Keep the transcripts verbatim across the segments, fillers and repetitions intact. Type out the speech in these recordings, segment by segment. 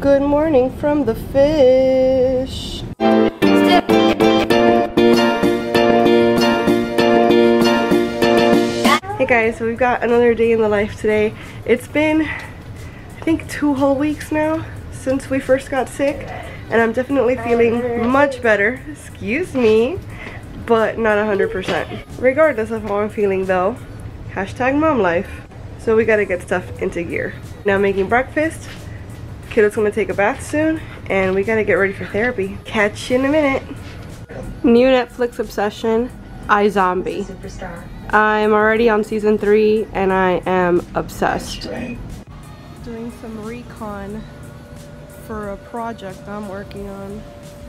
Good morning from the fish. Hey guys, so we've got another day in the life today. It's been, I think, two whole weeks now since we first got sick, and I'm definitely feeling much better. Excuse me, but not one hundred percent. Regardless of how I'm feeling though, hashtag mom life. So we gotta get stuff into gear. Now I'm making breakfast. Kiddo's gonna take a bath soon, and we gotta get ready for therapy. Catch you in a minute. New Netflix obsession, iZombie. Superstar. I'm already on season three, and I am obsessed. Doing some recon for a project I'm working on.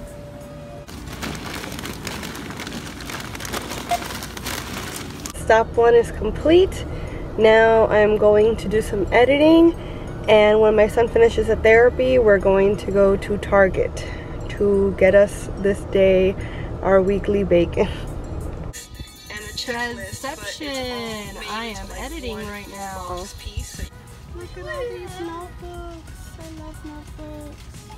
Stop one is complete. Now I'm going to do some editing. And when my son finishes a therapy, we're going to go to Target to get us this day our weekly bacon. And a Transception! I am editing right now. Look at all these notebooks. I love notebooks.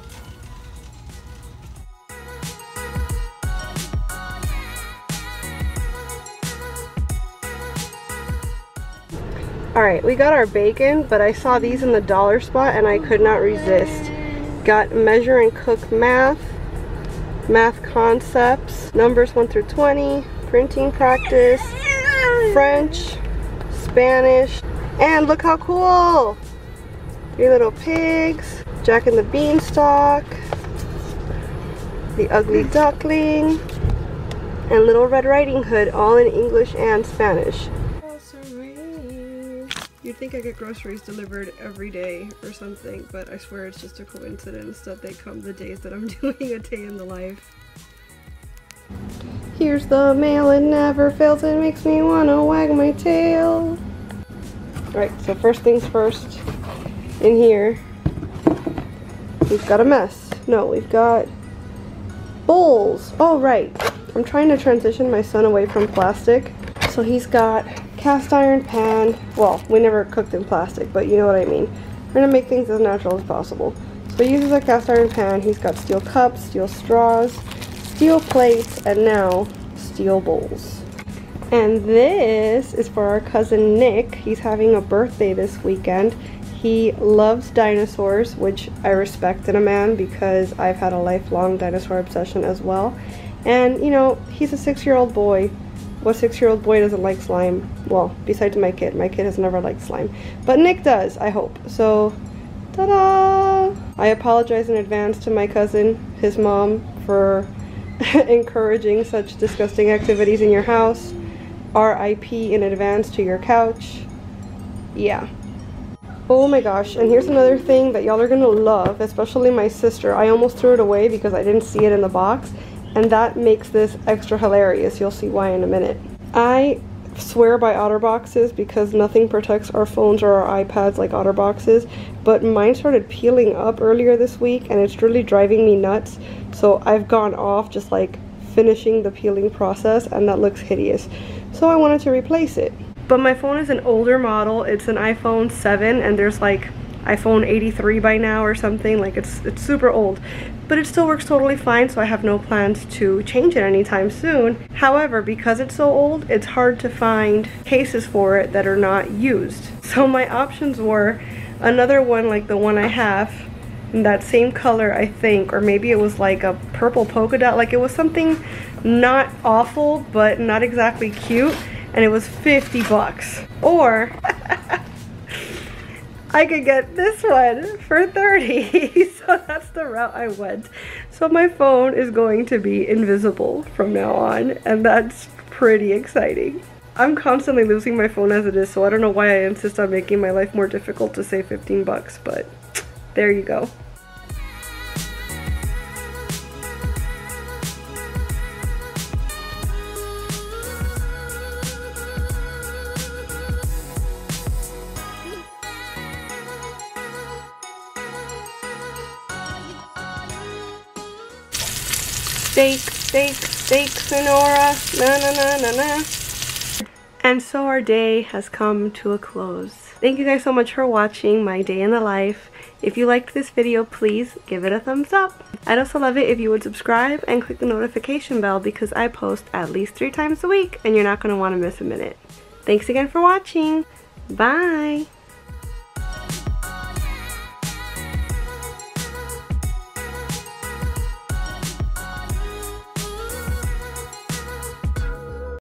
Alright, we got our bacon, but I saw these in the dollar spot and I could not resist. Got measure and cook math, math concepts, numbers one through twenty, printing practice, French, Spanish, and look how cool! Three Little Pigs, Jack and the Beanstalk, The Ugly Duckling, and Little Red Riding Hood, all in English and Spanish. You'd think I get groceries delivered every day or something, but I swear it's just a coincidence that they come the days that I'm doing a day in the life. Here's the mail, it never fails, it makes me wanna wag my tail. Right, so first things first, in here, we've got a mess. No, we've got bowls. Oh, right. I'm trying to transition my son away from plastic, so he's got cast iron pan. Well, we never cooked in plastic, but you know what I mean. We're gonna make things as natural as possible. So he uses a cast iron pan. He's got steel cups, steel straws, steel plates, and now steel bowls. And this is for our cousin Nick. He's having a birthday this weekend. He loves dinosaurs, which I respect in a man because I've had a lifelong dinosaur obsession as well. And you know, he's a six-year-old boy. What six-year-old boy doesn't like slime? Well, besides my kid. My kid has never liked slime. But Nick does, I hope. So, ta-da! I apologize in advance to my cousin, his mom, for encouraging such disgusting activities in your house. R I P in advance to your couch. Yeah. Oh my gosh, and here's another thing that y'all are gonna love, especially my sister. I almost threw it away because I didn't see it in the box. And that makes this extra hilarious. You'll see why in a minute. I swear by OtterBoxes because nothing protects our phones or our iPads like OtterBoxes, but mine started peeling up earlier this week and it's really driving me nuts. So I've gone off just like finishing the peeling process, and that looks hideous. So I wanted to replace it. But my phone is an older model. It's an iPhone seven, and there's like iPhone eighty-three by now or something. Like it's it's super old, but it still works totally fine, so I have no plans to change it anytime soon. However, because it's so old, it's hard to find cases for it that are not used. So my options were another one like the one I have in that same color, I think, or maybe it was like a purple polka dot. Like it was something not awful but not exactly cute, and it was fifty bucks. Or I could get this one for thirty. So that's the route I went. So my phone is going to be invisible from now on, and that's pretty exciting. I'm constantly losing my phone as it is, so I don't know why I insist on making my life more difficult to save fifteen bucks, but there you go. Steak, steak, steak, Sonora, na na na na na. And so our day has come to a close. Thank you guys so much for watching my day in the life. If you liked this video, please give it a thumbs up. I'd also love it if you would subscribe and click the notification bell because I post at least three times a week and you're not going to want to miss a minute. Thanks again for watching. Bye!